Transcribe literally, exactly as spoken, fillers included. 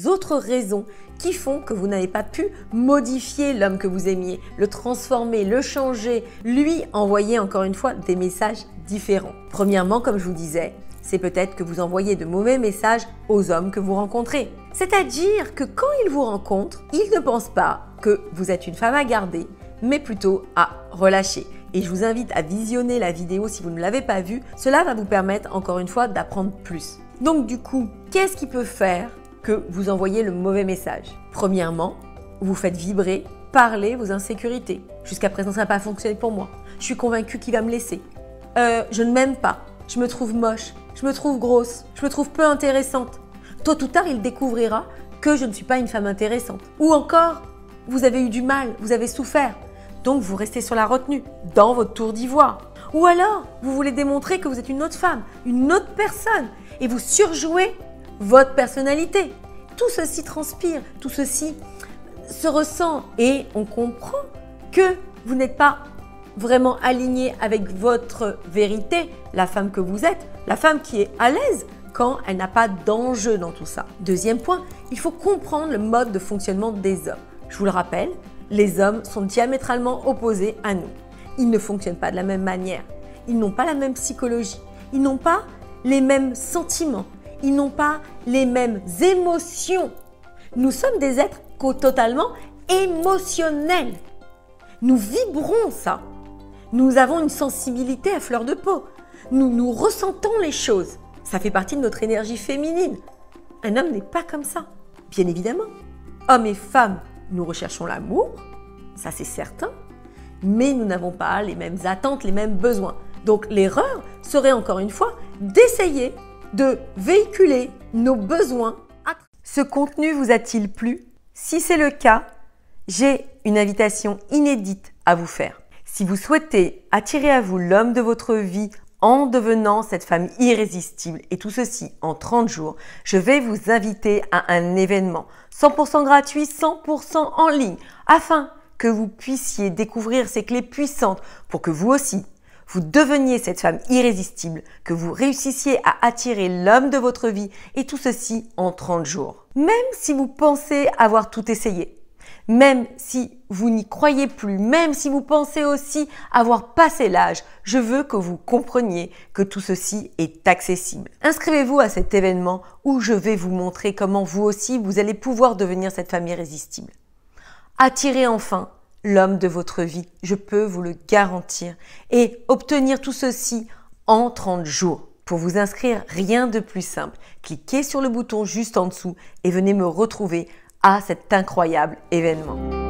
autres raisons qui font que vous n'avez pas pu modifier l'homme que vous aimiez, le transformer, le changer, lui envoyer encore une fois des messages différents. Premièrement, comme je vous disais, c'est peut-être que vous envoyez de mauvais messages aux hommes que vous rencontrez. C'est-à-dire que quand ils vous rencontrent, ils ne pensent pas que vous êtes une femme à garder, mais plutôt à relâcher. Et je vous invite à visionner la vidéo si vous ne l'avez pas vue. Cela va vous permettre encore une fois d'apprendre plus. Donc du coup, qu'est-ce qui peut faire que vous envoyez le mauvais message? Premièrement, vous faites vibrer, parler vos insécurités. Jusqu'à présent, ça n'a pas fonctionné pour moi. Je suis convaincue qu'il va me laisser. Euh, je ne m'aime pas. Je me trouve moche. Je me trouve grosse. Je me trouve peu intéressante. Tôt ou tard, il découvrira que je ne suis pas une femme intéressante. Ou encore, vous avez eu du mal, vous avez souffert. Donc, vous restez sur la retenue, dans votre tour d'ivoire. Ou alors, vous voulez démontrer que vous êtes une autre femme, une autre personne, et vous surjouez votre personnalité. Tout ceci transpire, tout ceci se ressent, et on comprend que vous n'êtes pas vraiment aligné avec votre vérité, la femme que vous êtes, la femme qui est à l'aise quand elle n'a pas d'enjeu dans tout ça. Deuxième point, il faut comprendre le mode de fonctionnement des hommes. Je vous le rappelle, les hommes sont diamétralement opposés à nous. Ils ne fonctionnent pas de la même manière. Ils n'ont pas la même psychologie. Ils n'ont pas les mêmes sentiments. Ils n'ont pas les mêmes émotions. Nous sommes des êtres totalement émotionnels. Nous vibrons ça. Nous avons une sensibilité à fleur de peau. Nous, nous ressentons les choses. Ça fait partie de notre énergie féminine. Un homme n'est pas comme ça, bien évidemment. Hommes et femmes, nous recherchons l'amour, ça c'est certain, mais nous n'avons pas les mêmes attentes, les mêmes besoins. Donc l'erreur serait encore une fois d'essayer de véhiculer nos besoins. Ce contenu vous a-t-il plu? Si c'est le cas, j'ai une invitation inédite à vous faire. Si vous souhaitez attirer à vous l'homme de votre vie en devenant cette femme irrésistible, et tout ceci en trente jours, je vais vous inviter à un événement cent pour cent gratuit, cent pour cent en ligne, afin que vous puissiez découvrir ces clés puissantes pour que vous aussi, vous deveniez cette femme irrésistible, que vous réussissiez à attirer l'homme de votre vie, et tout ceci en trente jours. Même si vous pensez avoir tout essayé, même si vous n'y croyez plus, même si vous pensez aussi avoir passé l'âge, je veux que vous compreniez que tout ceci est accessible. Inscrivez-vous à cet événement où je vais vous montrer comment vous aussi, vous allez pouvoir devenir cette femme irrésistible. Attirez enfin l'homme de votre vie, je peux vous le garantir, et obtenir tout ceci en trente jours. Pour vous inscrire, rien de plus simple. Cliquez sur le bouton juste en dessous et venez me retrouver à cet incroyable événement.